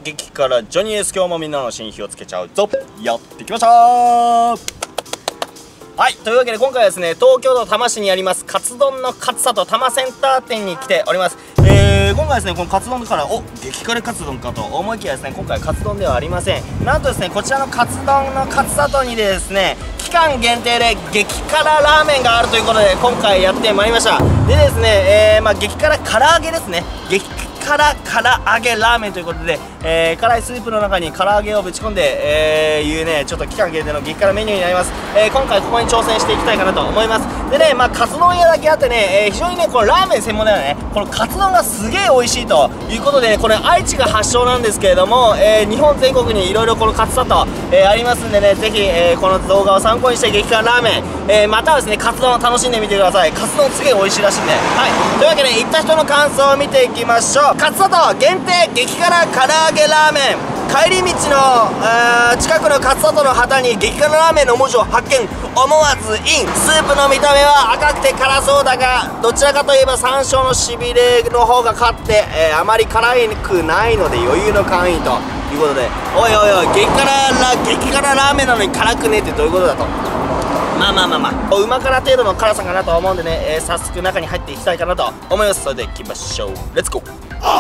激辛ジョニーです。今日もみんなの新火をつけちゃうぞ。やってきましたー。はい、というわけで今回はですね、東京都多摩市にありますカツ丼の勝里多摩センター店に来ております。今回はですね、このカツ丼から激辛カツ丼かと思いきやですね、今回はカツ丼ではありません。なんとですね、こちらのカツ丼の勝里にですね、期間限定で激辛ラーメンがあるということで今回やってまいりました。でですね、激辛唐揚げですね、激辛唐揚げラーメンということで、辛いスープの中に唐揚げをぶち込んで、いうね、ちょっと期間限定の激辛メニューになります。今回ここに挑戦していきたいかなと思います。でね、カツ丼屋だけあってね、非常にね、このラーメン専門ではね、このカツ丼がすげえ美味しいということで、これ愛知が発祥なんですけれども、日本全国にいろいろこのカツサと、ありますんでね、ぜひ、この動画を参考にして激辛ラーメン、またはですね、カツ丼を楽しんでみてください。カツ丼すげえ美味しいらしいんで。はい、というわけで行った人の感想を見ていきましょう。カツサと限定激辛唐揚げラーメン。帰り道の近くのカツサとの旗に激辛ラーメンの文字を発見。思わずイン。スープの見た目は赤くて辛そうだが、どちらかといえば山椒のしびれの方が勝って、あまり辛くないので余裕の会員ということで、おいおいおい、激辛ラーメンなのに辛くねえってどういうことだと。うま辛程度の辛さかなと思うんでね、早速中に入っていきたいかなと思います。それでは行きましょう。レッツゴー。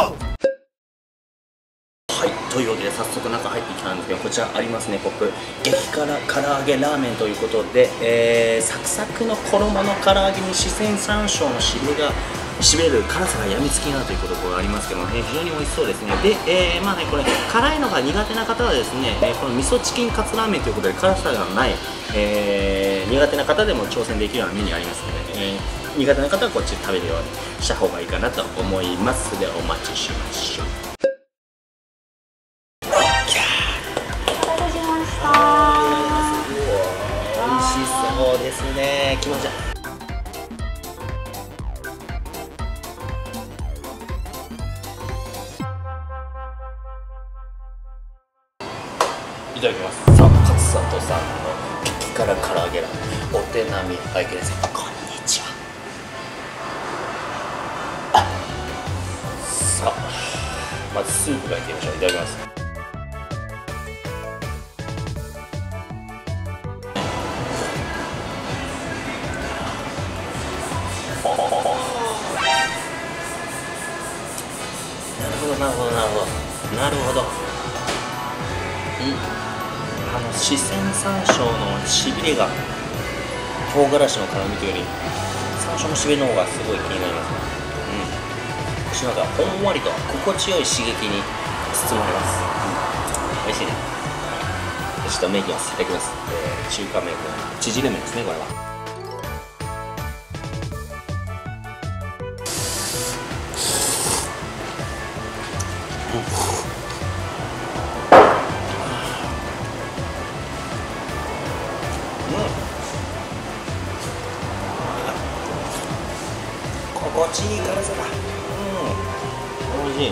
はい、というわけで早速中入ってきたんですけど、こちらありますね、ポップ激辛唐揚げラーメンということで、サクサクの衣の唐揚げに四川山椒のしびれる辛さがやみつきになるということがありますけども、非常に美味しそうですね。で、これ辛いのが苦手な方はですね、この味噌チキンカツラーメンということで辛さがない、苦手な方でも挑戦できるようなメニューありますので、苦手な方はこっち食べるようにした方がいいかなと思います。ではお待ちしましょう。そうですね、来ました。いただきます。さあ、カツサトさんの激辛唐揚げラーメン、お手並み拝見です。こんにちは。さあ、まずスープからいってみましょう。いただきます。なるほど。四川山椒のしびれが唐辛子の辛みというより山椒のしびれの方がすごい気になりますね。口の中ほんわりと心地よい刺激に包まれます。美味しいね。ちょっと麺いきます。いただきます。中華麺、縮れ麺ですね、これは。心地いい辛さだ。おいしい。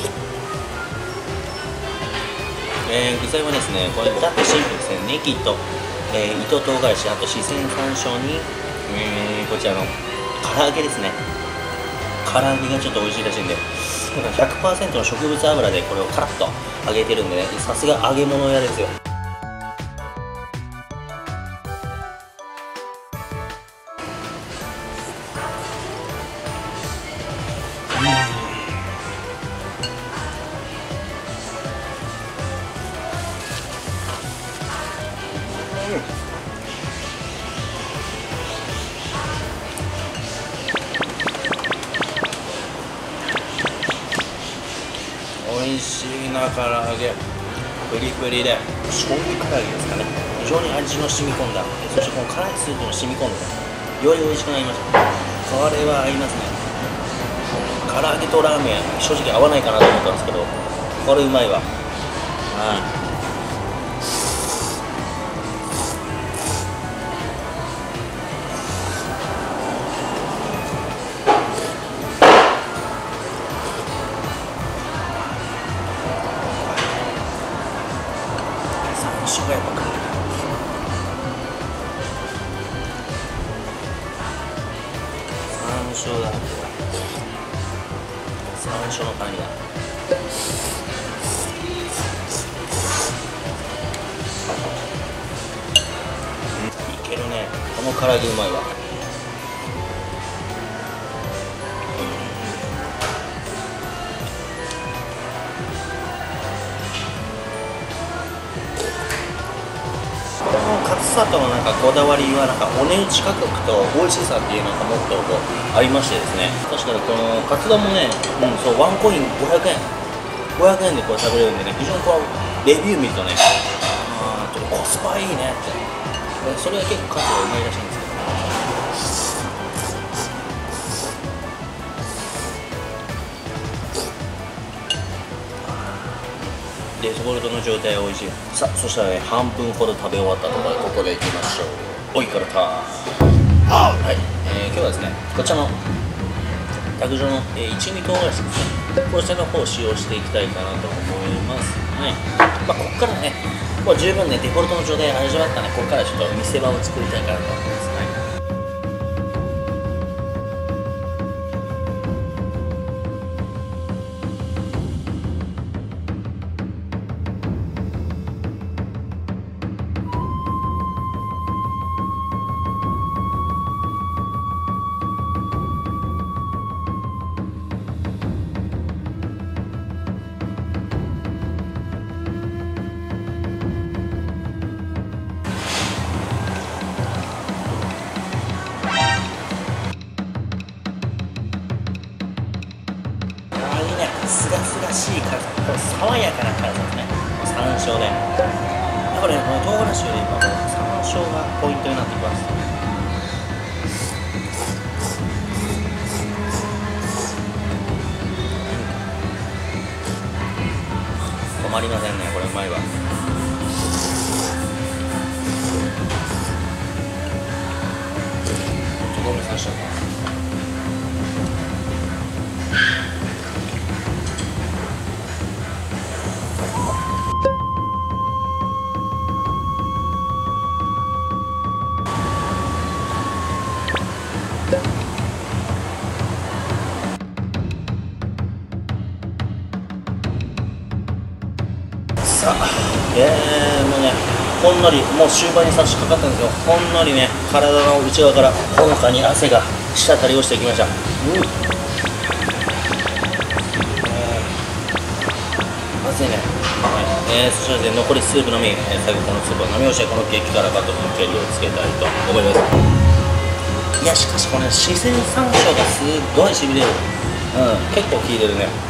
具材はですね、これ至ってシンプルですね。ネギと、糸唐辛子、あと四川山椒に、こちらの唐揚げですね。唐揚げがちょっと美味しいらしいんで、100% の植物油でこれをカラッと揚げてるんでね、さすが揚げ物屋ですよ。美味しいな、唐揚げプリプリで醤油唐揚げですかね。非常に味の染み込んだ、そしてこの辛いスープも染み込んでより美味しくなりました。これは合いますね。唐揚げとラーメン正直合わないかなと思ったんですけど、これうまいわ。山椒がやっぱ辛い。山椒だ。山椒の辛みだ。 もう唐揚げうまいわ。このカツサンドのなんかこだわりはなんかお値打ち価格と美味しさっていうのがもっとこうありましてですね、確かにこのカツ丼もね、そうワンコイン500円でこれ食べれるんでね、非常にこうレビュー見るとね、ちょっとコスパいいねって、それが結構カツがうまいらしいんですけど、でそぼろとの状態は美味しい。さあそしたらね、半分ほど食べ終わったところでここでいきましょう。おいからたはい、今日はですね、こちらの卓上の、一味唐辛子ですね、こちらの方を使用していきたいかなと思います。はい、ここからね、これ十分ねデフォルトの状態を味わったね、ここからちょっと見せ場を作りたいかなと思います。すがすがしい辛さ、この爽やかな辛さですね。山椒で、やっぱりね、この唐辛子よりも山椒がポイントになってきます。止まりませんね、これうまいわ。とどめさせちゃうか。さあ、もうね、ほんのり、もう終盤に差し掛かったんですよ。ほんのりね、体の内側からほのかに汗が滴り落ちてきました。熱いね。はい、そしたら残りスープのみ、最後このスープを飲み干して、この激辛バトルのケリをつけたいと思います。いや、しかしこの四川山椒がすっごいしびれる。結構効いてるね。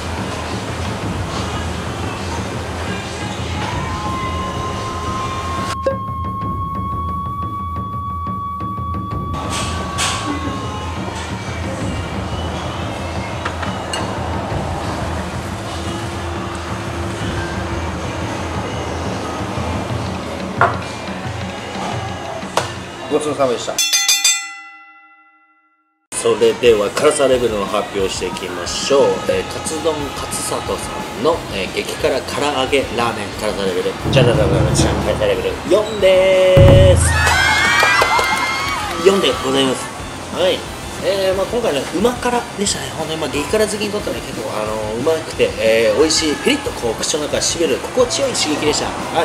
ごちそうさまでした。それでは辛さレベルの発表していきましょう。カツ丼勝里さんの、激辛唐揚げラーメン辛さレベル辛さレベル4でーす。4でございます。はい、今回ね、うま辛でしたね。本当に激辛好きにとってはね、結構うまくて、美味しい、ピリッとこう口の中しびれる心地よい刺激でした。はい、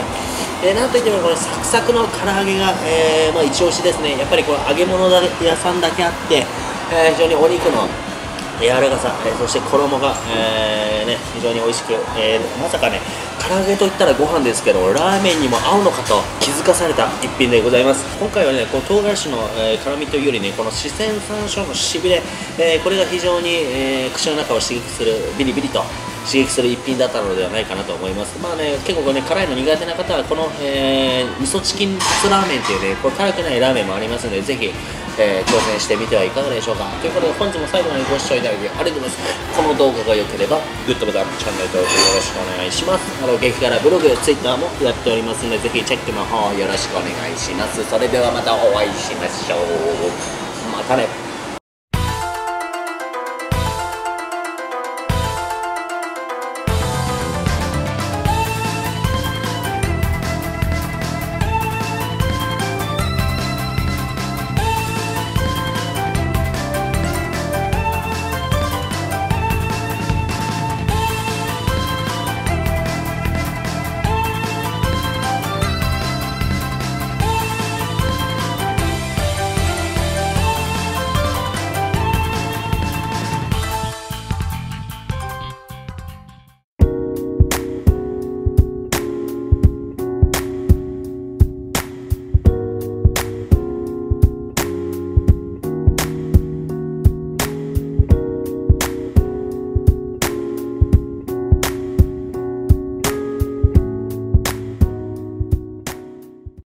なんといってもこのサクサクの唐揚げが、一押しですね。やっぱりこう揚げ物屋さんだけあって、非常にお肉の柔らかさ、そして衣が、非常に美味しく、まさかね、唐揚げといったらご飯ですけど、ラーメンにも合うのかと気づかされた一品でございます。今回はね、この唐辛子の、辛みというよりね、この四川山椒のしびれ、これが非常に、口の中を刺激する、ビリビリと刺激する一品だったのではないかなと思います。結構ね、辛いの苦手な方はこの、味噌チキンカツラーメンっていうね、これ辛くないラーメンもありますので、ぜひ挑戦してみてはいかがでしょうか。ということで本日も最後までご視聴いただきありがとうございます。この動画が良ければグッドボタン、チャンネル登録よろしくお願いします。激辛ブログ、ツイッターもやっておりますので、ぜひチェックの方よろしくお願いします。それではまたお会いしましょう。またね。